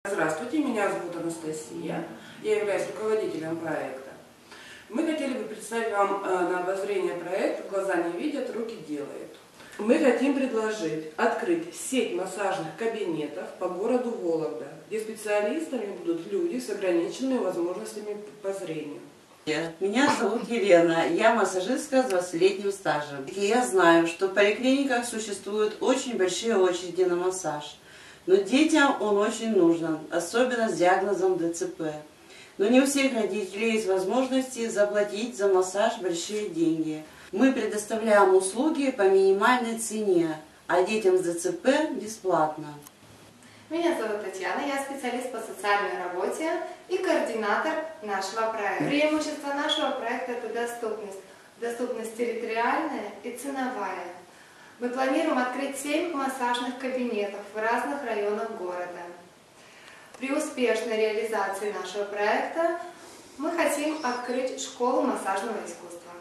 Здравствуйте, меня зовут Анастасия, я являюсь руководителем проекта. Мы хотели бы представить вам на обозрение проект «Глаза не видят, руки делают». Мы хотим предложить открыть сеть массажных кабинетов по городу Вологда, где специалистами будут люди с ограниченными возможностями по зрению. Меня зовут Елена, я массажистка с 20-летним стажем. И я знаю, что в поликлиниках существуют очень большие очереди на массаж. Но детям он очень нужен, особенно с диагнозом ДЦП. Но не у всех родителей есть возможности заплатить за массаж большие деньги. Мы предоставляем услуги по минимальной цене, а детям с ДЦП бесплатно. Меня зовут Татьяна, я специалист по социальной работе и координатор нашего проекта. Преимущество нашего проекта – это доступность. Доступность территориальная и ценовая. Мы планируем открыть 7 массажных кабинетов в разных районах города. При успешной реализации нашего проекта мы хотим открыть школу массажного искусства.